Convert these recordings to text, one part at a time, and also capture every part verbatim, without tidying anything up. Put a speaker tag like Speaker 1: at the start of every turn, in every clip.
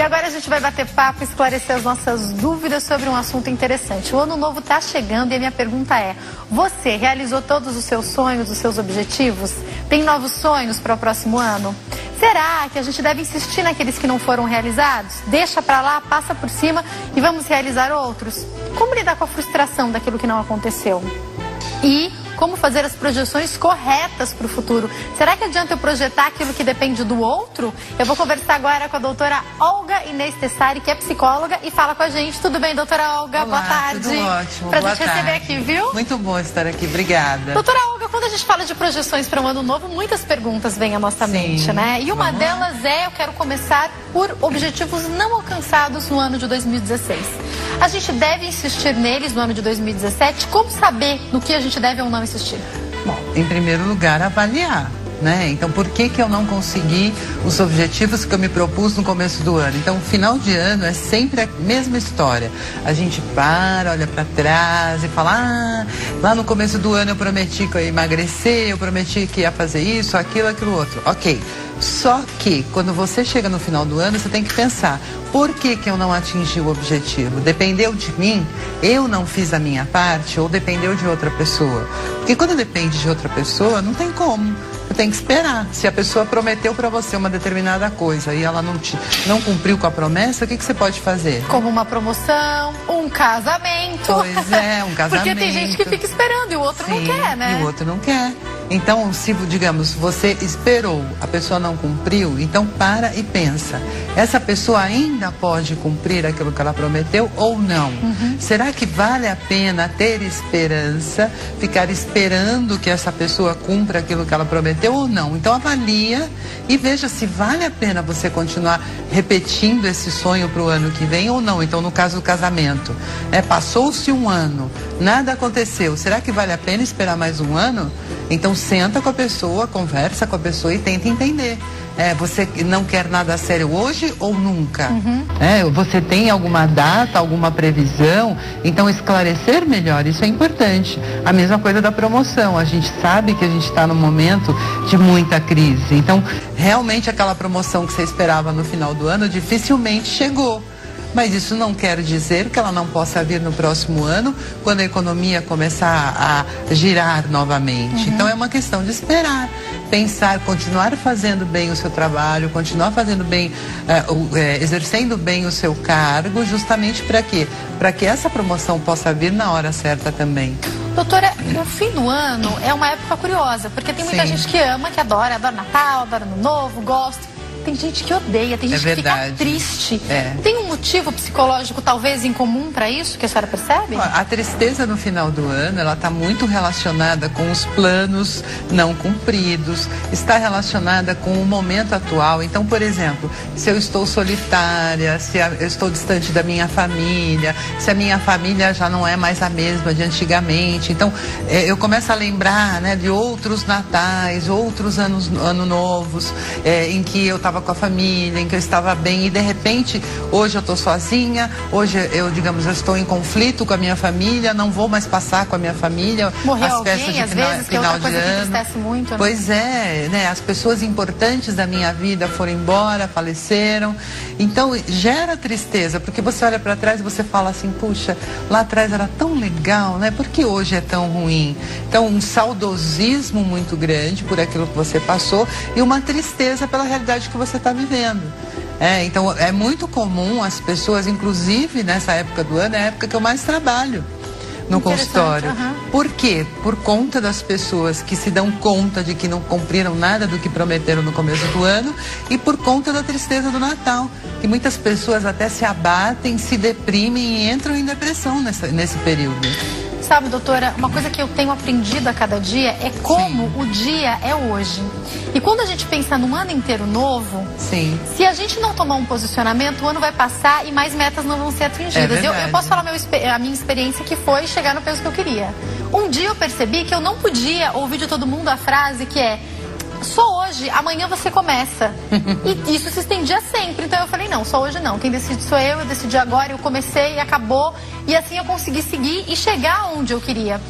Speaker 1: agora a gente vai bater papo e esclarecer as nossas dúvidas sobre um assunto interessante. O ano novo está chegando e a minha pergunta é: você realizou todos os seus sonhos, os seus objetivos? Tem novos sonhos para o próximo ano? Será que a gente deve insistir naqueles que não foram realizados? Deixa para lá, passa por cima e vamos realizar outros? Como lidar com a frustração daquilo que não aconteceu? E como fazer as projeções corretas para o futuro? Será que adianta eu projetar aquilo que depende do outro? Eu vou conversar agora com a doutora Olga Inês Tessari, que é psicóloga e fala com a gente. Tudo bem, doutora Olga?
Speaker 2: Olá,
Speaker 1: boa tarde.
Speaker 2: Tudo ótimo.
Speaker 1: Pra
Speaker 2: boa
Speaker 1: gente
Speaker 2: tarde.
Speaker 1: receber aqui, viu?
Speaker 2: Muito bom estar aqui, obrigada.
Speaker 1: Doutora Olga, quando a gente fala de projeções para um ano novo, muitas perguntas vêm à nossa
Speaker 2: Sim.
Speaker 1: mente, né? E uma
Speaker 2: Vamos
Speaker 1: delas
Speaker 2: lá.
Speaker 1: é, eu quero começar por objetivos não alcançados no ano de dois mil e dezesseis. A gente deve insistir neles no ano de dois mil e dezessete? Como saber no que a gente deve ou não insistir?
Speaker 2: Bom, em primeiro lugar, avaliar, né? Então, por que que eu não consegui os objetivos que eu me propus no começo do ano? Então, final de ano é sempre a mesma história. A gente para, olha para trás e fala: ah, lá no começo do ano eu prometi que eu ia emagrecer, eu prometi que ia fazer isso, aquilo, aquilo outro. Ok. Só que, quando você chega no final do ano, você tem que pensar: por que que eu não atingi o objetivo? Dependeu de mim? Eu não fiz a minha parte? Ou dependeu de outra pessoa? Porque quando depende de outra pessoa, não tem como. Você tem que esperar. Se a pessoa prometeu para você uma determinada coisa e ela não, te, não cumpriu com a promessa, o que que você pode fazer?
Speaker 1: Como uma promoção, um casamento.
Speaker 2: Pois é, um casamento.
Speaker 1: Porque tem gente que fica esperando e o outro
Speaker 2: Sim,
Speaker 1: não quer, né?
Speaker 2: E o outro não quer. Então, se, digamos, você esperou, a pessoa não cumpriu, então para e pensa: essa pessoa ainda pode cumprir aquilo que ela prometeu ou não? Uhum. Será que vale a pena ter esperança, ficar esperando que essa pessoa cumpra aquilo que ela prometeu ou não? Então avalia e veja se vale a pena você continuar repetindo esse sonho para o ano que vem ou não. Então, no caso do casamento, é, passou-se um ano, nada aconteceu, será que vale a pena esperar mais um ano? Então senta com a pessoa, conversa com a pessoa e tenta entender. É, você não quer nada sério hoje ou nunca? Uhum. É, você tem alguma data, alguma previsão? Então esclarecer melhor, isso é importante. A mesma coisa da promoção. A gente sabe que a gente está num momento de muita crise. Então realmente aquela promoção que você esperava no final do ano dificilmente chegou. Mas isso não quer dizer que ela não possa vir no próximo ano, quando a economia começar a girar novamente. Uhum. Então é uma questão de esperar, pensar, continuar fazendo bem o seu trabalho, continuar fazendo bem, uh, uh, exercendo bem o seu cargo, justamente para quê? Para que essa promoção possa vir na hora certa também.
Speaker 1: Doutora, o fim do ano é uma época curiosa, porque tem muita Sim. gente que ama, que adora, adora Natal, adora Ano Novo, gosta. Tem gente que odeia, tem gente
Speaker 2: é
Speaker 1: que fica triste. É. Tem um motivo psicológico, talvez, em comum para isso, que a senhora percebe?
Speaker 2: A tristeza no final do ano, ela está muito relacionada com os planos não cumpridos, está relacionada com o momento atual. Então, por exemplo, se eu estou solitária, se eu estou distante da minha família, se a minha família já não é mais a mesma de antigamente. Então, é, eu começo a lembrar, né, de outros natais, outros anos, ano novos, é, em que eu estava com a família, em que eu estava bem e de repente hoje eu estou sozinha, hoje eu, digamos, eu estou em conflito com a minha família, não vou mais passar com a minha família.
Speaker 1: Morreu
Speaker 2: as
Speaker 1: alguém,
Speaker 2: festas de
Speaker 1: às
Speaker 2: final,
Speaker 1: vezes,
Speaker 2: final
Speaker 1: que é outra
Speaker 2: de
Speaker 1: coisa
Speaker 2: ano.
Speaker 1: Que entristece muito, né?
Speaker 2: Pois é, né? As pessoas importantes da minha vida foram embora, faleceram. Então gera tristeza, porque você olha para trás e você fala assim: puxa, lá atrás era tão legal, né? Por que hoje é tão ruim? Então um saudosismo muito grande por aquilo que você passou e uma tristeza pela realidade que você está vivendo. É, então é muito comum as pessoas, inclusive nessa época do ano, é a época que eu mais trabalho no consultório. Uhum. Por quê? Por conta das pessoas que se dão conta de que não cumpriram nada do que prometeram no começo do ano e por conta da tristeza do Natal, que muitas pessoas até se abatem, se deprimem e entram em depressão nessa, nesse período.
Speaker 1: Sabe, doutora, uma coisa que eu tenho aprendido a cada dia é como Sim. o dia é hoje. E quando a gente pensa num ano inteiro novo,
Speaker 2: Sim.
Speaker 1: se a gente não tomar um posicionamento, o ano vai passar e mais metas não vão ser atingidas.
Speaker 2: É
Speaker 1: eu, eu posso falar meu, a minha experiência, que foi chegar no peso que eu queria. Um dia eu percebi que eu não podia ouvir de todo mundo a frase que é: só hoje, amanhã você começa. E isso se estendia sempre. Então eu falei: não, só hoje não. Quem decide sou eu, eu decidi agora, eu comecei e acabou. E assim eu consegui seguir e chegar onde eu queria.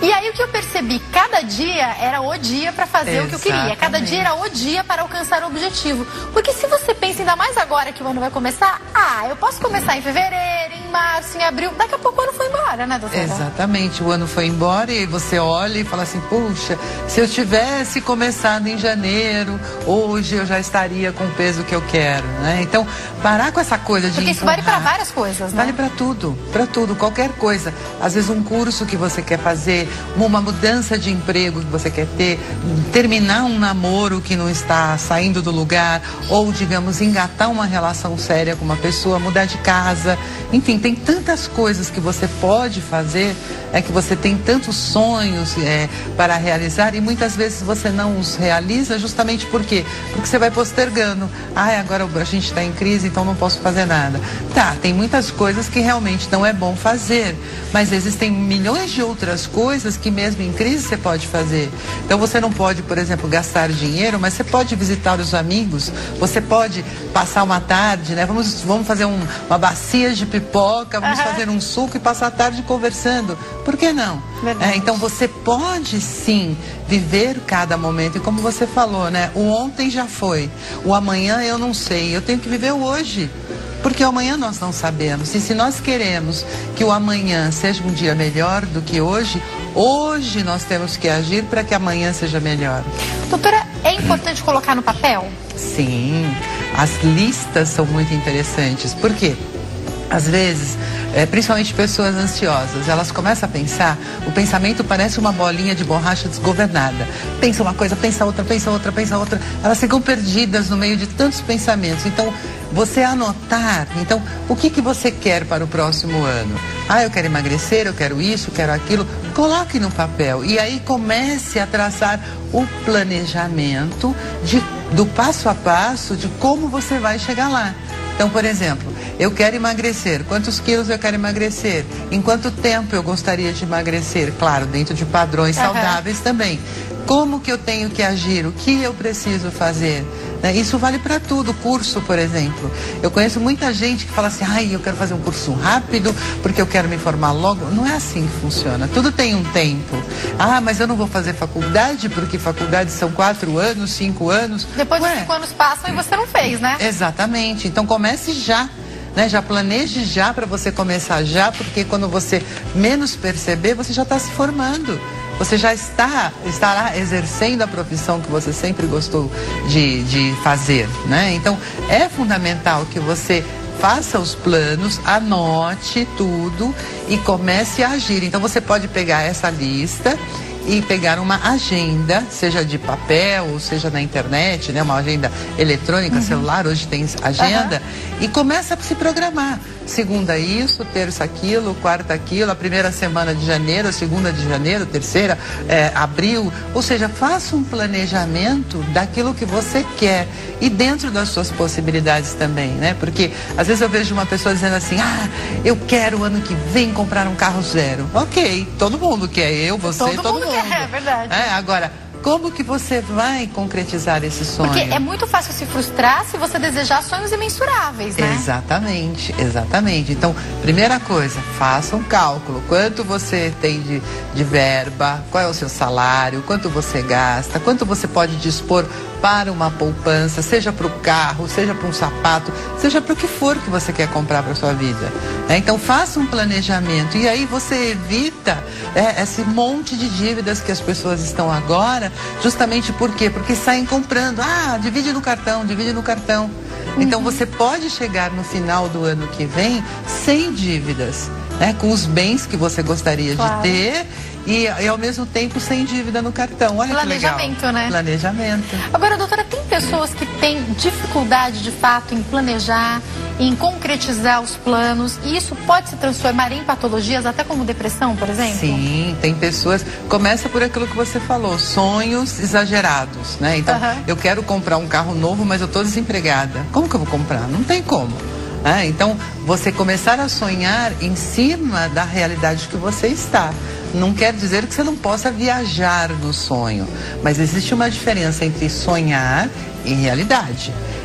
Speaker 1: E aí o que eu percebi, cada dia era o dia para fazer Exatamente. o que eu queria. Cada dia era o dia para alcançar o objetivo. Porque se você pensa, ainda mais agora que o ano vai começar, ah, eu posso começar em fevereiro, em março, em abril, daqui a pouco o ano foi embora, né, doutora?
Speaker 2: Exatamente, o ano foi embora e você olha e fala assim, puxa, se eu tivesse começado em janeiro, hoje eu já estaria com o peso que eu quero, né? Então, parar com essa coisa de
Speaker 1: Porque isso
Speaker 2: empurrar,
Speaker 1: vale para várias coisas, né?
Speaker 2: Vale para tudo, para tudo, qualquer coisa. Às vezes um curso que você quer fazer, uma mudança de emprego que você quer ter, terminar um namoro que não está saindo do lugar, ou, digamos, engatar uma relação séria com uma pessoa, mudar de casa, enfim, tem tantas coisas que você pode fazer, é que você tem tantos sonhos é, para realizar e muitas vezes você não os realiza justamente por quê? Porque você vai postergando. Ah, agora a gente está em crise, então não posso fazer nada. Tá, tem muitas coisas que realmente não é bom fazer, mas existem milhões de outras coisas que mesmo em crise você pode fazer. Então você não pode, por exemplo, gastar dinheiro, mas você pode visitar os amigos, você pode passar uma tarde, né? Vamos, vamos fazer um, uma bacia de pipoca, vamos uhum. fazer um suco e passar a tarde conversando. Por que não? É, então você pode sim viver cada momento. E como você falou, né? O ontem já foi, o amanhã eu não sei, eu tenho que viver o hoje. Porque o amanhã nós não sabemos. E se nós queremos que o amanhã seja um dia melhor do que hoje, hoje nós temos que agir para que amanhã seja melhor.
Speaker 1: Doutora, é importante colocar no papel?
Speaker 2: Sim, as listas são muito interessantes. Por quê? Às vezes, é, principalmente pessoas ansiosas, elas começam a pensar, o pensamento parece uma bolinha de borracha desgovernada. Pensa uma coisa, pensa outra, pensa outra, pensa outra. Elas ficam perdidas no meio de tantos pensamentos. Então, você anotar, então, o que, que você quer para o próximo ano? Ah, eu quero emagrecer, eu quero isso, eu quero aquilo. Coloque no papel e aí comece a traçar o planejamento de, do passo a passo de como você vai chegar lá. Então, por exemplo, eu quero emagrecer. Quantos quilos eu quero emagrecer? Em quanto tempo eu gostaria de emagrecer? Claro, dentro de padrões uhum. saudáveis também. Como que eu tenho que agir? O que eu preciso fazer? Né? Isso vale para tudo. Curso, por exemplo. Eu conheço muita gente que fala assim, ai, eu quero fazer um curso rápido porque eu quero me formar logo. Não é assim que funciona. Tudo tem um tempo. Ah, mas eu não vou fazer faculdade porque faculdade são quatro anos, cinco anos.
Speaker 1: Depois de cinco anos passam e você não fez, né?
Speaker 2: Exatamente. Então comece já. Né, já planeje já para você começar já, porque quando você menos perceber, você já está se formando. Você já está, estará exercendo a profissão que você sempre gostou de, de fazer, né? Então, é fundamental que você faça os planos, anote tudo e comece a agir. Então, você pode pegar essa lista e pegar uma agenda, seja de papel ou seja na internet, né? Uma agenda eletrônica, uhum. celular, hoje tem agenda, uhum. e começa a se programar. Segunda isso, terça aquilo, quarta aquilo, a primeira semana de janeiro, a segunda de janeiro, terceira, é, abril. Ou seja, faça um planejamento daquilo que você quer e dentro das suas possibilidades também, né? Porque às vezes eu vejo uma pessoa dizendo assim, ah, eu quero ano que vem comprar um carro zero. Ok, todo mundo quer, eu, você, todo, todo mundo. mundo.
Speaker 1: Quer, é verdade.
Speaker 2: É, agora, como que você vai concretizar esse sonho?
Speaker 1: Porque é muito fácil se frustrar se você desejar sonhos imensuráveis, né?
Speaker 2: Exatamente, exatamente. Então, primeira coisa, faça um cálculo. Quanto você tem de, de verba, qual é o seu salário, quanto você gasta, quanto você pode dispor para uma poupança, seja para o carro, seja para um sapato, seja para o que for que você quer comprar para a sua vida. É, então, faça um planejamento e aí você evita é, esse monte de dívidas que as pessoas estão agora, justamente por quê? Porque saem comprando, ah, divide no cartão, divide no cartão. Uhum. Então, você pode chegar no final do ano que vem sem dívidas, né, com os bens que você gostaria claro. de ter. E, e ao mesmo tempo sem dívida no cartão. Olha
Speaker 1: planejamento,
Speaker 2: que legal.
Speaker 1: né?
Speaker 2: Planejamento.
Speaker 1: Agora, doutora, tem pessoas que têm dificuldade de fato em planejar, em concretizar os planos, e isso pode se transformar em patologias, até como depressão, por exemplo?
Speaker 2: Sim, tem pessoas. Começa por aquilo que você falou, sonhos exagerados, né? Então, uhum. eu quero comprar um carro novo, mas eu estou desempregada. Como que eu vou comprar? Não tem como. É, então, você começar a sonhar em cima da realidade que você está. Não quer dizer que você não possa viajar no sonho, mas existe uma diferença entre sonhar e realidade.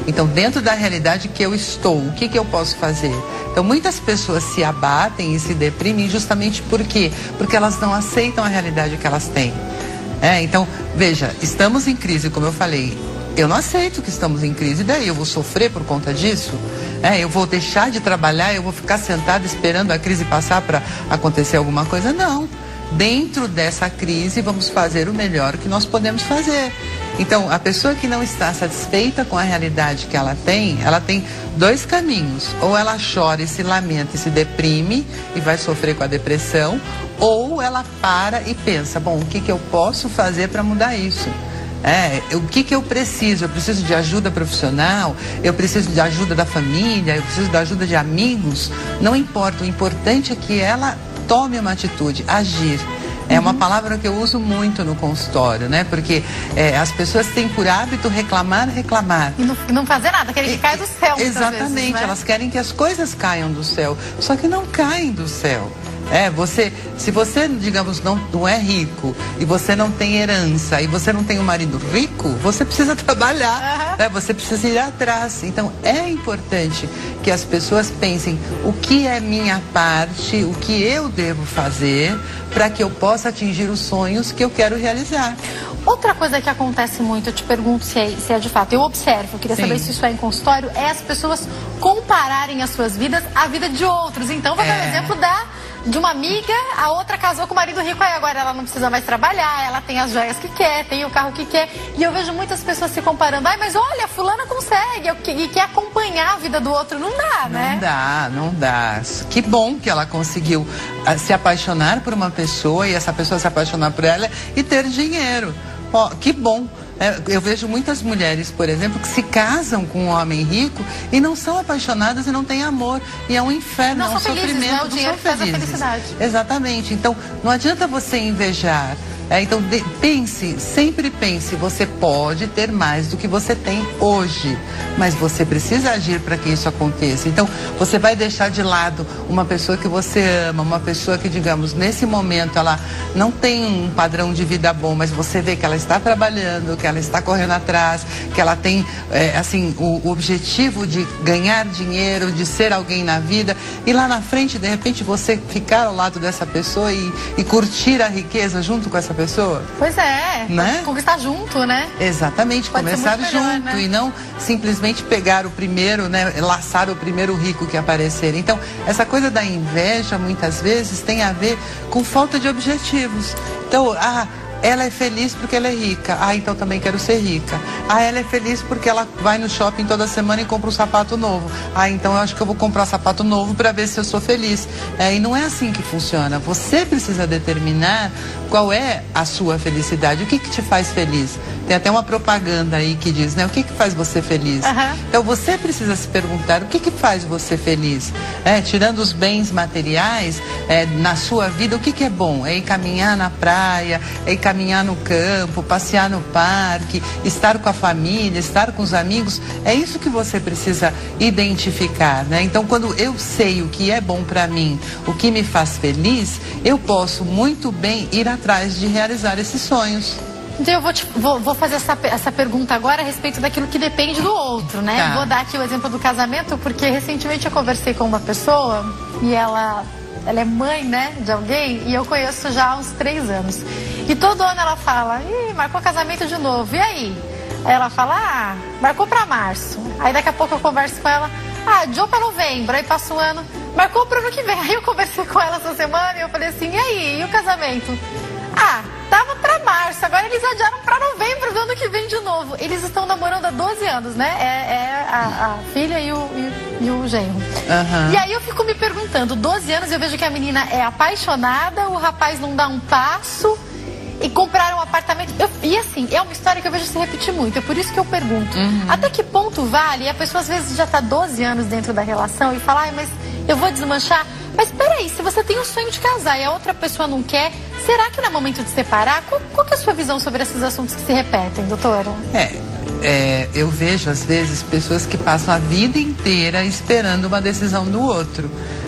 Speaker 2: Então, dentro da realidade que eu estou, o que, que eu posso fazer? Então, muitas pessoas se abatem e se deprimem justamente por quê? Porque elas não aceitam a realidade que elas têm. É, então, veja, estamos em crise, como eu falei. Eu não aceito que estamos em crise, e daí eu vou sofrer por conta disso? É, eu vou deixar de trabalhar, eu vou ficar sentada esperando a crise passar para acontecer alguma coisa? Não. Dentro dessa crise, vamos fazer o melhor que nós podemos fazer. Então, a pessoa que não está satisfeita com a realidade que ela tem, ela tem dois caminhos. Ou ela chora e se lamenta e se deprime e vai sofrer com a depressão, ou ela para e pensa, bom, o que, que eu posso fazer para mudar isso? É, o que, que eu preciso? Eu preciso de ajuda profissional, eu preciso de ajuda da família, eu preciso da ajuda de amigos. Não importa, o importante é que ela tome uma atitude, agir. É uma palavra que eu uso muito no consultório, né? Porque é, as pessoas têm por hábito reclamar, reclamar.
Speaker 1: E não, não fazer nada, querem que caia do céu.
Speaker 2: Exatamente,
Speaker 1: vezes, né?
Speaker 2: Elas querem que as coisas caiam do céu, só que não caem do céu. É, você, se você, digamos, não, não é rico e você não tem herança e você não tem um marido rico, você precisa trabalhar, uhum. né? Você precisa ir atrás. Então, é importante que as pessoas pensem o que é minha parte, o que eu devo fazer para que eu possa atingir os sonhos que eu quero realizar.
Speaker 1: Outra coisa que acontece muito, eu te pergunto se é, se é de fato, eu observo, eu queria Sim. saber se isso é em consultório, é as pessoas compararem as suas vidas à vida de outros. Então, vou é. dar um exemplo da... de uma amiga, a outra casou com o marido rico, aí agora ela não precisa mais trabalhar, ela tem as joias que quer, tem o carro que quer. E eu vejo muitas pessoas se comparando, ai, mas olha, a fulana consegue, e quer acompanhar a vida do outro, não dá, né?
Speaker 2: Não dá, não dá. Que bom que ela conseguiu se apaixonar por uma pessoa e essa pessoa se apaixonar por ela e ter dinheiro. Ó, que bom. É, eu vejo muitas mulheres, por exemplo, que se casam com um homem rico e não são apaixonadas e não têm amor. E é um inferno,
Speaker 1: não
Speaker 2: é um
Speaker 1: são
Speaker 2: sofrimento.
Speaker 1: Felizes, né? O dinheiro
Speaker 2: não são
Speaker 1: faz a felicidade.
Speaker 2: Exatamente. Então, não adianta você invejar. É, então, de, pense, sempre pense, você pode ter mais do que você tem hoje, mas você precisa agir para que isso aconteça. Então, você vai deixar de lado uma pessoa que você ama, uma pessoa que, digamos, nesse momento ela não tem um padrão de vida bom, mas você vê que ela está trabalhando, que ela está correndo atrás, que ela tem, é, assim, o, o objetivo de ganhar dinheiro, de ser alguém na vida, e lá na frente, de repente, você ficar ao lado dessa pessoa e, e curtir a riqueza junto com essa pessoa.
Speaker 1: Pois é, né? Conquistar junto, né?
Speaker 2: Exatamente, pode começar melhor, junto, né? E não simplesmente pegar o primeiro, né? Laçar o primeiro rico que aparecer. Então, essa coisa da inveja, muitas vezes, tem a ver com falta de objetivos. Então, ah, ela é feliz porque ela é rica. Ah, então também quero ser rica. Ah, ela é feliz porque ela vai no shopping toda semana e compra um sapato novo. Ah, então eu acho que eu vou comprar sapato novo para ver se eu sou feliz. É, e não é assim que funciona. Você precisa determinar qual é a sua felicidade. O que que te faz feliz? Tem até uma propaganda aí que diz, né? O que que faz você feliz? Uhum. Então você precisa se perguntar o que que faz você feliz? É, tirando os bens materiais, é, na sua vida, o que que é bom? É ir caminhar na praia, é ir caminhar no campo, passear no parque, estar com a família, estar com os amigos. É isso que você precisa identificar, né? Então, quando eu sei o que é bom para mim, o que me faz feliz, eu posso muito bem ir atrás de realizar esses sonhos.
Speaker 1: Então eu vou, te, vou, vou fazer essa, essa pergunta agora a respeito daquilo que depende do outro, né? Tá. Vou dar aqui o exemplo do casamento, porque recentemente eu conversei com uma pessoa e ela, ela é mãe, né, de alguém, e eu conheço já há uns três anos. E todo ano ela fala, ih, marcou casamento de novo, e aí? Aí ela fala, ah, marcou pra março. Aí daqui a pouco eu converso com ela, ah, adiou pra novembro, aí passa um ano, marcou pro ano que vem. Aí eu conversei com ela essa semana e eu falei assim, e aí, e o casamento? Ah, tava pra março, agora eles adiaram pra novembro do ano que vem de novo. Eles estão namorando há doze anos, né? É, é a, a filha e o, e, e o genro. Uhum. E aí eu fico me perguntando, doze anos eu vejo que a menina é apaixonada, o rapaz não dá um passo e compraram um apartamento. Eu, e assim, é uma história que eu vejo se repetir muito, é por isso que eu pergunto. Uhum. Até que ponto vale? E a pessoa às vezes já tá doze anos dentro da relação e fala, ai, mas eu vou desmanchar. Mas peraí, se você tem o sonho de casar e a outra pessoa não quer, será que não é momento de separar? Qual, qual que é a sua visão sobre esses assuntos que se repetem, doutora?
Speaker 2: É, é, eu vejo às vezes pessoas que passam a vida inteira esperando uma decisão do outro.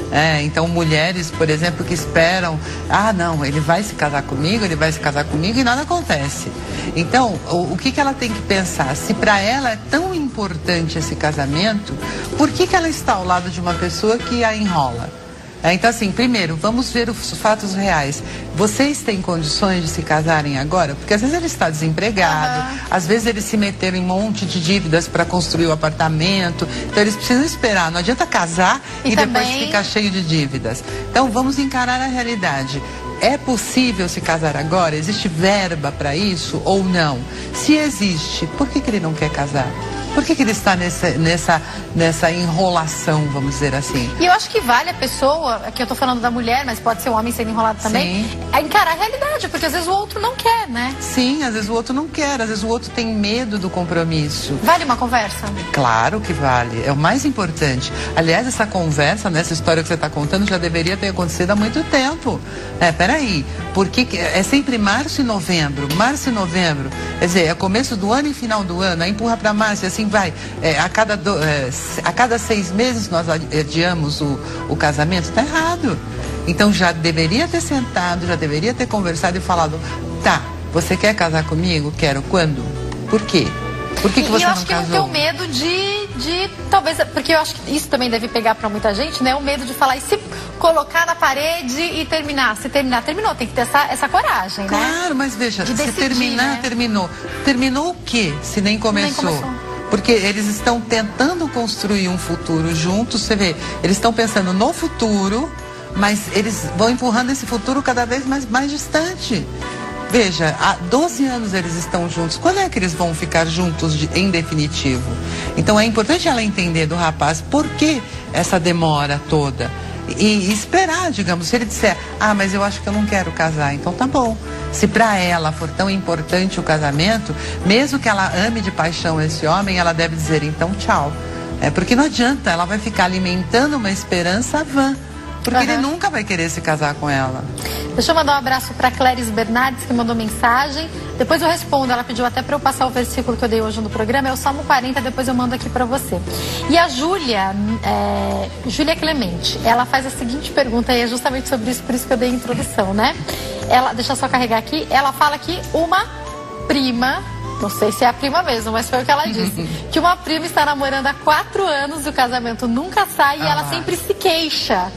Speaker 2: É, então, mulheres, por exemplo, que esperam, ah, não, ele vai se casar comigo, ele vai se casar comigo e nada acontece. Então, o, o que, que ela tem que pensar? Se para ela é tão importante esse casamento, por que, que ela está ao lado de uma pessoa que a enrola? É, então, assim, primeiro, vamos ver os fatos reais. Vocês têm condições de se casarem agora? Porque às vezes ele está desempregado, uhum. às vezes eles se meteram em um monte de dívidas para construir o apartamento. Então, eles precisam esperar. Não adianta casar e, e também... depois ficar cheio de dívidas. Então, vamos encarar a realidade. É possível se casar agora? Existe verba para isso ou não? Se existe, por que, que ele não quer casar? Por que, que ele está nessa, nessa, nessa enrolação, vamos dizer assim?
Speaker 1: E eu acho que vale a pessoa, aqui eu estou falando da mulher, mas pode ser o homem sendo enrolado também, Sim. é encarar a realidade, porque às vezes o outro não quer, né?
Speaker 2: Sim, às vezes o outro não quer, às vezes o outro tem medo do compromisso.
Speaker 1: Vale uma conversa?
Speaker 2: Claro que vale, é o mais importante. Aliás, essa conversa, nessa história que você está contando, já deveria ter acontecido há muito tempo. É, peraí, porque é sempre março e novembro, março e novembro, quer dizer, é começo do ano e final do ano, aí empurra para março e assim vai. É, a, cada do, é, a cada seis meses nós adiamos o, o casamento, tá errado. Então já deveria ter sentado, já deveria ter conversado e falado, tá, você quer casar comigo? Quero. Quando? Por quê? Por que, que você
Speaker 1: e eu
Speaker 2: não
Speaker 1: acho que
Speaker 2: casou?
Speaker 1: não tem o medo de, de, talvez, porque eu acho que isso também deve pegar pra muita gente, né? O medo de falar e se colocar na parede e terminar. Se terminar, terminou. Tem que ter essa, essa coragem,
Speaker 2: claro,
Speaker 1: né?
Speaker 2: Claro, mas veja,
Speaker 1: de
Speaker 2: se
Speaker 1: decidir,
Speaker 2: terminar,
Speaker 1: né? terminou.
Speaker 2: Terminou o quê? Se nem começou.
Speaker 1: Nem começou.
Speaker 2: Porque eles estão tentando construir um futuro juntos, você vê, eles estão pensando no futuro, mas eles vão empurrando esse futuro cada vez mais, mais distante. Veja, há doze anos eles estão juntos. Quando é que eles vão ficar juntos de, em definitivo? Então é importante ela entender do rapaz por que essa demora toda. E, e esperar, digamos, se ele disser, ah, mas eu acho que eu não quero casar, então tá bom. Se para ela for tão importante o casamento, mesmo que ela ame de paixão esse homem, ela deve dizer, então tchau. É, porque não adianta, ela vai ficar alimentando uma esperança vã. Porque uhum. ele nunca vai querer se casar com ela.
Speaker 1: Deixa eu mandar um abraço para Cléris Bernardes, que mandou mensagem. Depois eu respondo, ela pediu até para eu passar o versículo que eu dei hoje no programa. É o Salmo quarenta, depois eu mando aqui para você. E a Júlia, é, Júlia Clemente, ela faz a seguinte pergunta, e é justamente sobre isso, por isso que eu dei a introdução, né? Ela, deixa eu só carregar aqui. Ela fala que uma prima... Não sei se é a prima mesmo, mas foi o que ela disse. Que uma prima está namorando há quatro anos e o casamento nunca sai ah. e ela sempre se queixa.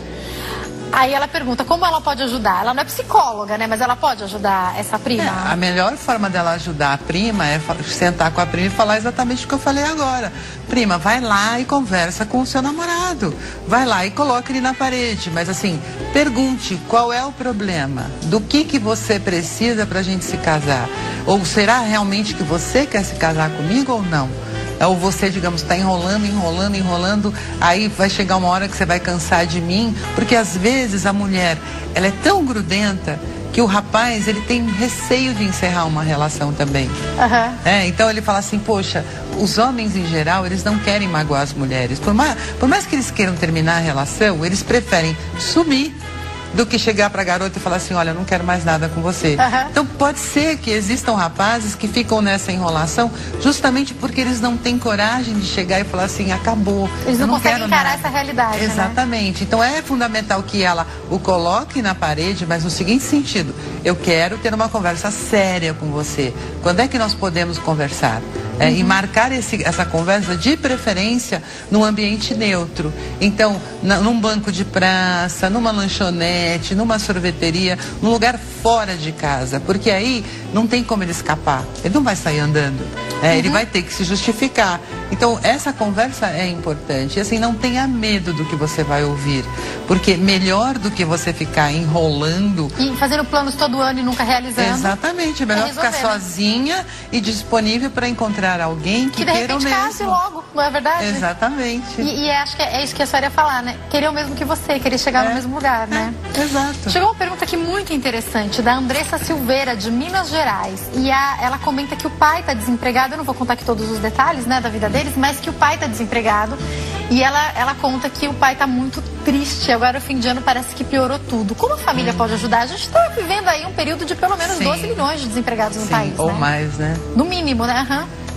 Speaker 1: Aí ela pergunta como ela pode ajudar. Ela não é psicóloga, né? Mas ela pode ajudar essa prima?
Speaker 2: É, a melhor forma dela ajudar a prima é sentar com a prima e falar exatamente o que eu falei agora. Prima, vai lá e conversa com o seu namorado. Vai lá e coloca ele na parede. Mas assim, pergunte qual é o problema. Do que, que você precisa pra gente se casar? Ou será realmente que você quer se casar comigo ou não? Ou você, digamos, está enrolando, enrolando, enrolando, aí vai chegar uma hora que você vai cansar de mim, porque às vezes a mulher, ela é tão grudenta que o rapaz, ele tem receio de encerrar uma relação também. Uhum. É, então ele fala assim, poxa, os homens em geral, eles não querem magoar as mulheres. Por mais, por mais que eles queiram terminar a relação, eles preferem sumir do que chegar para a garota e falar assim, olha, eu não quero mais nada com você. Uhum. Então pode ser que existam rapazes que ficam nessa enrolação justamente porque eles não têm coragem de chegar e falar assim, acabou.
Speaker 1: Eles não,
Speaker 2: não
Speaker 1: conseguem encarar essa realidade,
Speaker 2: exatamente. Né? Então é fundamental que ela o coloque na parede, mas no seguinte sentido, eu quero ter uma conversa séria com você. Quando é que nós podemos conversar? É, uhum. E marcar esse, essa conversa de preferência num ambiente neutro. Então, na, num banco de praça, numa lanchonete, numa sorveteria, num lugar fora de casa. Porque aí não tem como ele escapar. Ele não vai sair andando. É, uhum. Ele vai ter que se justificar. Então, essa conversa é importante. E assim, não tenha medo do que você vai ouvir. Porque melhor do que você ficar enrolando...
Speaker 1: E fazendo planos todo ano e nunca realizando.
Speaker 2: Exatamente. É melhor é ficar sozinha e disponível para encontrar alguém que,
Speaker 1: que de
Speaker 2: queira o mesmo.
Speaker 1: Case logo, não é verdade?
Speaker 2: Exatamente.
Speaker 1: E, e acho que é, é isso que a senhora ia falar, né? Querer o mesmo que você, querer chegar é. no mesmo lugar, né?
Speaker 2: É. Exato.
Speaker 1: Chegou uma pergunta aqui muito interessante, da Andressa Silveira, de Minas Gerais. E a, ela comenta que o pai está desempregado, eu não vou contar aqui todos os detalhes, né, da vida deles, mas que o pai está desempregado. E ela, ela conta que o pai está muito triste, agora o fim de ano parece que piorou tudo. Como a família hum. pode ajudar? A gente está vivendo aí um período de pelo menos Sim. doze milhões de desempregados no
Speaker 2: Sim,
Speaker 1: país,
Speaker 2: ou
Speaker 1: né?
Speaker 2: mais, né?
Speaker 1: No mínimo, né? Uhum.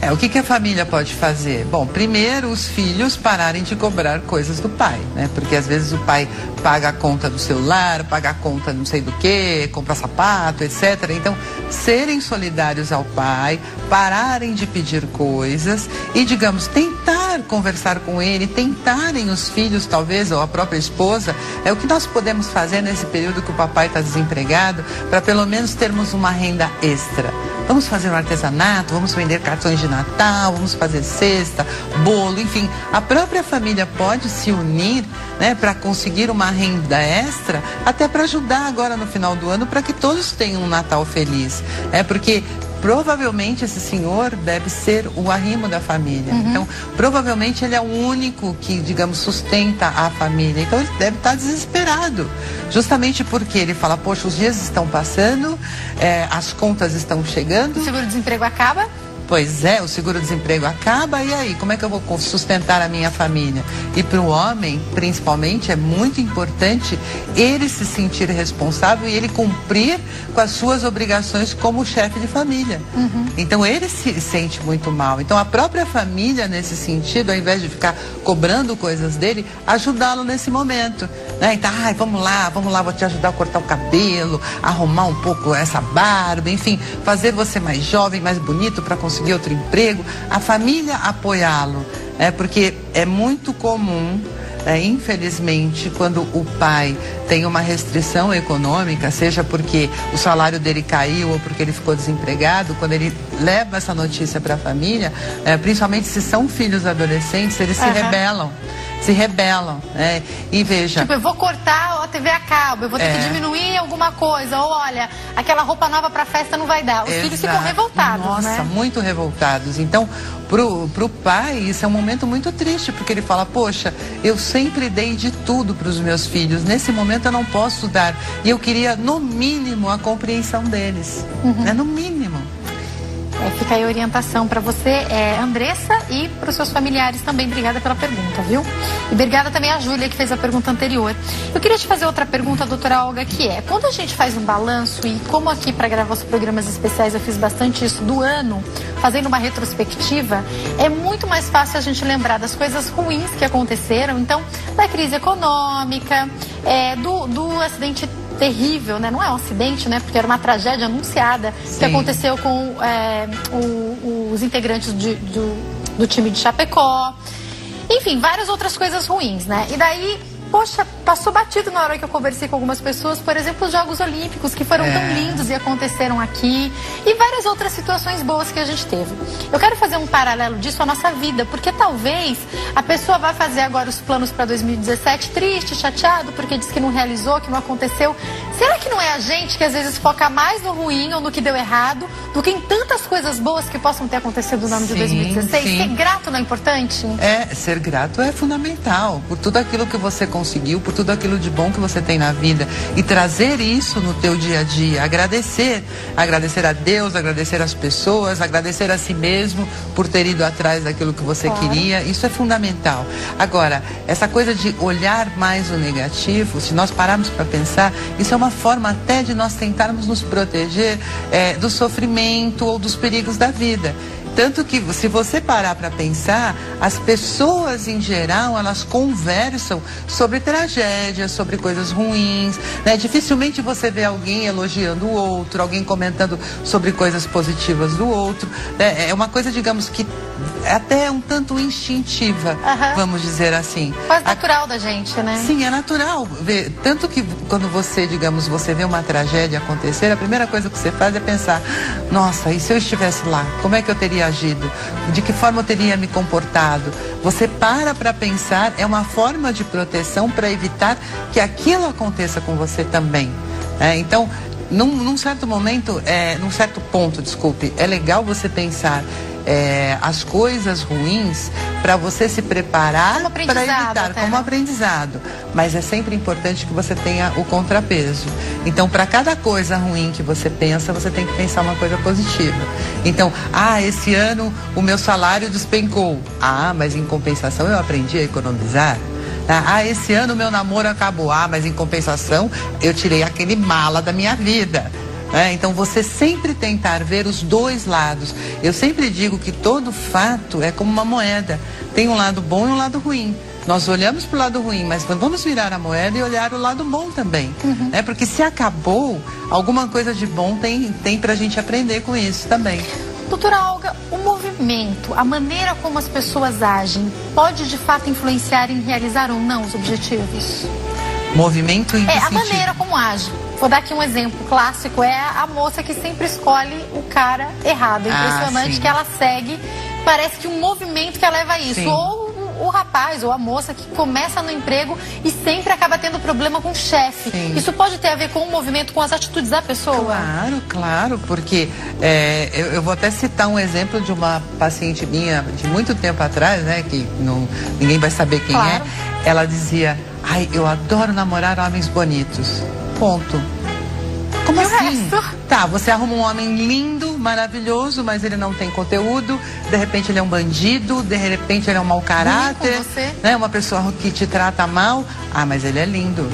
Speaker 2: É, o que, que a família pode fazer? Bom, primeiro os filhos pararem de cobrar coisas do pai, né? Porque às vezes o pai paga a conta do celular, paga a conta não sei do que, compra sapato, etcétera. Então, serem solidários ao pai, pararem de pedir coisas e, digamos, tentar conversar com ele, tentarem os filhos, talvez, ou a própria esposa, é o que nós podemos fazer nesse período que o papai está desempregado, para pelo menos termos uma renda extra. Vamos fazer um artesanato, vamos vender cartões de Natal, vamos fazer cesta, bolo, enfim. A própria família pode se unir, né, para conseguir uma renda extra, até para ajudar agora no final do ano, para que todos tenham um Natal feliz. É porque provavelmente esse senhor deve ser o arrimo da família. Uhum. Então, provavelmente ele é o único que, digamos, sustenta a família. Então, ele deve estar desesperado. Justamente porque ele fala, poxa, os dias estão passando, é, as contas estão chegando.
Speaker 1: O seguro-desemprego acaba?
Speaker 2: Pois é, o seguro-desemprego acaba, e aí, como é que eu vou sustentar a minha família? E para o homem, principalmente, é muito importante ele se sentir responsável e ele cumprir com as suas obrigações como chefe de família. Uhum. Então, ele se sente muito mal. Então, a própria família, nesse sentido, ao invés de ficar cobrando coisas dele, ajudá-lo nesse momento. Né? Então, ai, vamos lá, vamos lá, vou te ajudar a cortar o cabelo, arrumar um pouco essa barba, enfim, fazer você mais jovem, mais bonito para conseguir conseguir outro emprego, a família apoiá-lo, é, porque é muito comum, é, infelizmente, quando o pai tem uma restrição econômica, seja porque o salário dele caiu ou porque ele ficou desempregado, quando ele leva essa notícia para a família, é, principalmente se são filhos adolescentes, eles uhum. se rebelam. Se rebelam, né? E veja...
Speaker 1: Tipo, eu vou cortar a T V a cabo, eu vou ter é... que diminuir alguma coisa, ou olha, aquela roupa nova pra festa não vai dar. Os Exato. Filhos ficam revoltados,
Speaker 2: Nossa,
Speaker 1: né?
Speaker 2: muito revoltados. Então, pro, pro pai, isso é um momento muito triste, porque ele fala, poxa, eu sempre dei de tudo pros meus filhos, nesse momento eu não posso dar. E eu queria, no mínimo, a compreensão deles, uhum. né? No mínimo.
Speaker 1: É, fica aí a orientação para você, é, Andressa, e para os seus familiares também. Obrigada pela pergunta, viu? E obrigada também à Júlia, que fez a pergunta anterior. Eu queria te fazer outra pergunta, doutora Olga, que é, quando a gente faz um balanço, e como aqui para gravar os programas especiais eu fiz bastante isso do ano, fazendo uma retrospectiva, é muito mais fácil a gente lembrar das coisas ruins que aconteceram, então, da crise econômica, é, do, do acidente terrível, né? Não é um acidente, né? Porque era uma tragédia anunciada Sim. que aconteceu com é, o, os integrantes de, do, do time de Chapecó. Enfim, várias outras coisas ruins, né? E daí, poxa, passou batido na hora que eu conversei com algumas pessoas, por exemplo, os Jogos Olímpicos, que foram é. tão lindos e aconteceram aqui, e várias outras situações boas que a gente teve. Eu quero fazer um paralelo disso à nossa vida, porque talvez a pessoa vá fazer agora os planos para dois mil e dezessete triste, chateado, porque disse que não realizou, que não aconteceu. Será que não é a gente que às vezes foca mais no ruim ou no que deu errado, do que em tantas coisas boas que possam ter acontecido no ano sim, de dois mil e dezesseis? Sim. Ser grato não é importante?
Speaker 2: É, ser grato é fundamental, por tudo aquilo que você conseguiu, por tudo aquilo de bom que você tem na vida, e trazer isso no teu dia a dia, agradecer, agradecer a Deus, agradecer às pessoas, agradecer a si mesmo por ter ido atrás daquilo que você claro. Queria, isso é fundamental. Agora, essa coisa de olhar mais o negativo, se nós pararmos para pensar, isso é uma forma até de nós tentarmos nos proteger é, do sofrimento ou dos perigos da vida. Tanto que, se você parar para pensar, as pessoas em geral, elas conversam sobre tragédias, sobre coisas ruins, né? Dificilmente você vê alguém elogiando o outro, alguém comentando sobre coisas positivas do outro, né? É uma coisa, digamos, que é até um tanto instintiva, uhum. vamos dizer assim.
Speaker 1: Quase natural a... da gente, né?
Speaker 2: Sim, é natural. Tanto que quando você, digamos, você vê uma tragédia acontecer, a primeira coisa que você faz é pensar, nossa, e se eu estivesse lá, como é que eu teria agido? De que forma eu teria me comportado? Você para para pensar, é uma forma de proteção para evitar que aquilo aconteça com você também. É, então, num, num certo momento, é, num certo ponto, desculpe, é legal você pensar É, as coisas ruins para você se preparar para evitar, até, como né? aprendizado. Mas é sempre importante que você tenha o contrapeso. Então, para cada coisa ruim que você pensa, você tem que pensar uma coisa positiva. Então, ah, esse ano o meu salário despencou. Ah, mas em compensação eu aprendi a economizar. Ah, esse ano o meu namoro acabou. Ah, mas em compensação eu tirei aquele mala da minha vida. É, então você sempre tentar ver os dois lados. Eu sempre digo que todo fato é como uma moeda. Tem um lado bom e um lado ruim. Nós olhamos para o lado ruim, mas vamos virar a moeda e olhar o lado bom também. Uhum. É, porque se acabou, alguma coisa de bom tem, tem para a gente aprender com isso também.
Speaker 1: Doutora Olga, o movimento, a maneira como as pessoas agem, pode de fato influenciar em realizar ou não os objetivos?
Speaker 2: Movimento em que
Speaker 1: É, a
Speaker 2: sentido?
Speaker 1: maneira como age. Vou dar aqui um exemplo clássico, é a moça que sempre escolhe o cara errado. É impressionante
Speaker 2: ah,
Speaker 1: que ela segue, parece que um movimento que a leva a isso.
Speaker 2: Sim.
Speaker 1: Ou o rapaz ou a moça que começa no emprego e sempre acaba tendo problema com o chefe. Isso pode ter a ver com o movimento, com as atitudes da pessoa?
Speaker 2: Claro, claro, porque é, eu, eu vou até citar um exemplo de uma paciente minha de muito tempo atrás, né, que não, ninguém vai saber quem claro. é. Ela dizia, ai, eu adoro namorar homens bonitos. Ponto. Como
Speaker 1: e
Speaker 2: assim?
Speaker 1: O resto?
Speaker 2: Tá, você arruma um homem lindo, maravilhoso, mas ele não tem conteúdo, de repente ele é um bandido, de repente ele é um mau caráter, né? Uma pessoa que te trata mal. Ah, mas ele é lindo.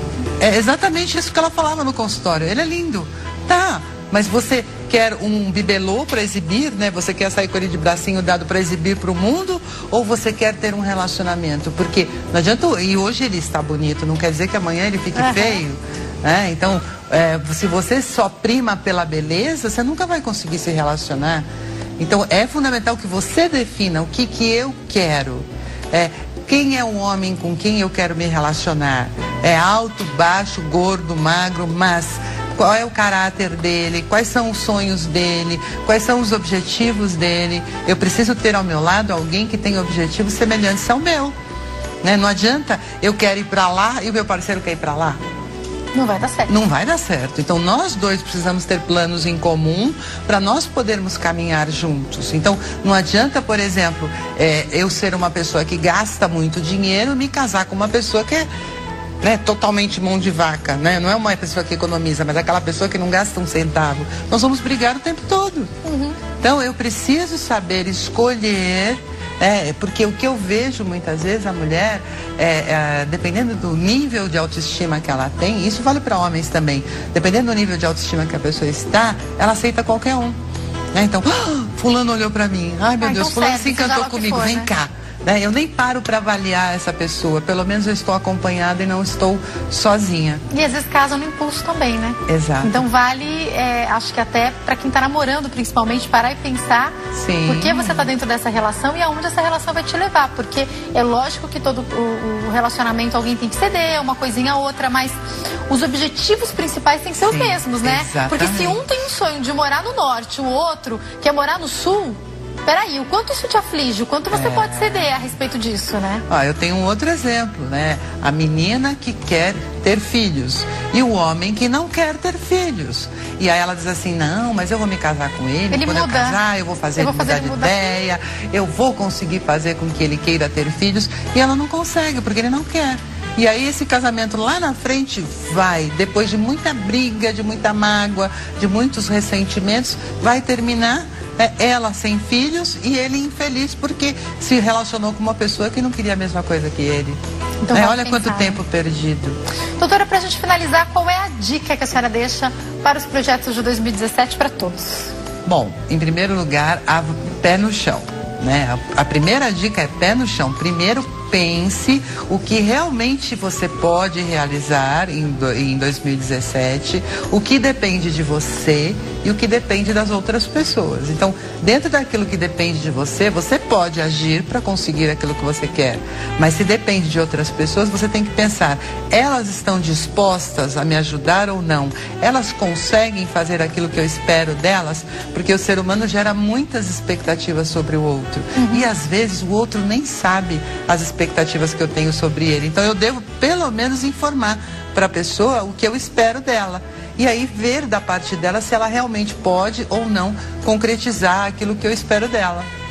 Speaker 2: É exatamente isso que ela falava no consultório. Ele é lindo. Tá, mas você quer um bibelô para exibir, né? Você quer sair com ele de bracinho dado para exibir para o mundo? Ou você quer ter um relacionamento? Porque não adianta, e hoje ele está bonito, não quer dizer que amanhã ele fique uhum. feio. É, então, é, se você só prima pela beleza, você nunca vai conseguir se relacionar. Então, é fundamental que você defina o que, que eu quero. É, quem é o homem com quem eu quero me relacionar? É alto, baixo, gordo, magro, mas qual é o caráter dele? Quais são os sonhos dele? Quais são os objetivos dele? Eu preciso ter ao meu lado alguém que tenha objetivos semelhantes ao meu. Né? Não adianta eu quero ir para lá e o meu parceiro quer ir para lá.
Speaker 1: Não vai dar certo.
Speaker 2: Não vai dar certo. Então, nós dois precisamos ter planos em comum para nós podermos caminhar juntos. Então, não adianta, por exemplo, é, eu ser uma pessoa que gasta muito dinheiro e me casar com uma pessoa que é né, totalmente mão de vaca. Né? Não é uma pessoa que economiza, mas é aquela pessoa que não gasta um centavo. Nós vamos brigar o tempo todo. Uhum. Então, eu preciso saber escolher... É, porque o que eu vejo muitas vezes, a mulher, é, é, dependendo do nível de autoestima que ela tem, isso vale para homens também, dependendo do nível de autoestima que a pessoa está, ela aceita qualquer um. Né? Então, ah, fulano olhou para mim, ai meu ah, Deus, então fulano se encantou comigo, for, vem né? cá. Né? Eu nem paro para avaliar essa pessoa, pelo menos eu estou acompanhada e não estou sozinha.
Speaker 1: E às vezes casa no impulso também, né?
Speaker 2: Exato.
Speaker 1: Então vale, é, acho que até para quem está namorando principalmente, parar e pensar
Speaker 2: Sim.
Speaker 1: por que você está dentro dessa relação e aonde essa relação vai te levar. Porque é lógico que todo o, o relacionamento alguém tem que ceder, uma coisinha ou outra, mas os objetivos principais têm que ser Sim, os mesmos, né?
Speaker 2: Exatamente.
Speaker 1: Porque se um tem um sonho de morar no norte, o outro quer morar no sul... Peraí, o quanto isso te aflige? O quanto você é... pode ceder a respeito disso, né?
Speaker 2: Ah, eu tenho um outro exemplo, né? A menina que quer ter filhos e o homem que não quer ter filhos. E aí ela diz assim, não, mas eu vou me casar com ele,
Speaker 1: ele
Speaker 2: quando
Speaker 1: muda.
Speaker 2: eu casar eu vou fazer
Speaker 1: eu
Speaker 2: ele
Speaker 1: vou
Speaker 2: mudar
Speaker 1: fazer
Speaker 2: de
Speaker 1: mudar.
Speaker 2: ideia, eu vou conseguir fazer com que ele queira ter filhos. E ela não consegue, porque ele não quer. E aí esse casamento lá na frente vai, depois de muita briga, de muita mágoa, de muitos ressentimentos, vai terminar... É ela sem filhos e ele infeliz porque se relacionou com uma pessoa que não queria a mesma coisa que ele. Então, é, olha pensar, quanto tempo né? perdido.
Speaker 1: Doutora, para a gente finalizar, qual é a dica que a senhora deixa para os projetos de dois mil e dezessete para todos?
Speaker 2: Bom, em primeiro lugar, a pé no chão. Né? A, a primeira dica é pé no chão. Primeiro, pense o que realmente você pode realizar em, do, em dois mil e dezessete, o que depende de você e o que depende das outras pessoas. Então, dentro daquilo que depende de você, você pode agir para conseguir aquilo que você quer. Mas se depende de outras pessoas, você tem que pensar, elas estão dispostas a me ajudar ou não? Elas conseguem fazer aquilo que eu espero delas? Porque o ser humano gera muitas expectativas sobre o outro. Uhum. E às vezes o outro nem sabe as expectativas que eu tenho sobre ele. Então eu devo pelo menos informar para a pessoa o que eu espero dela. E aí ver da parte dela se ela realmente pode ou não concretizar aquilo que eu espero dela.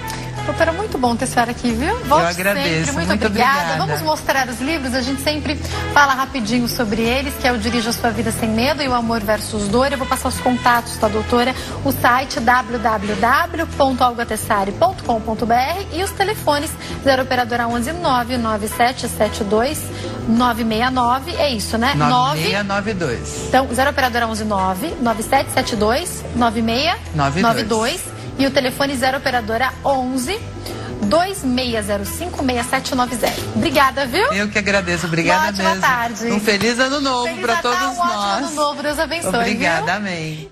Speaker 1: Doutora, muito bom ter a senhora aqui, viu? Volte
Speaker 2: Eu agradeço.
Speaker 1: Sempre. Muito,
Speaker 2: muito
Speaker 1: obrigada.
Speaker 2: obrigada.
Speaker 1: Vamos mostrar os livros. A gente sempre fala rapidinho sobre eles, que é o Dirija a Sua Vida Sem Medo e o Amor versus Dor. Eu vou passar os contatos da doutora, o site w w w ponto olga tessari ponto com ponto b r e os telefones zero operadora onze nove nove sete sete dois nove seis nove. É isso, né?
Speaker 2: nove seis nove dois.
Speaker 1: Então, zero operadora onze nove nove sete sete dois nove seis nove dois e o telefone zero operadora onze dois seis zero cinco seis sete nove zero. Obrigada, viu?
Speaker 2: Eu que agradeço, obrigada
Speaker 1: Uma ótima
Speaker 2: mesmo.
Speaker 1: tarde.
Speaker 2: Um feliz ano novo
Speaker 1: Feliz
Speaker 2: para
Speaker 1: Natal,
Speaker 2: todos
Speaker 1: um ótimo
Speaker 2: nós.
Speaker 1: ano novo, Deus abençoe.
Speaker 2: Obrigada,
Speaker 1: viu?
Speaker 2: amém.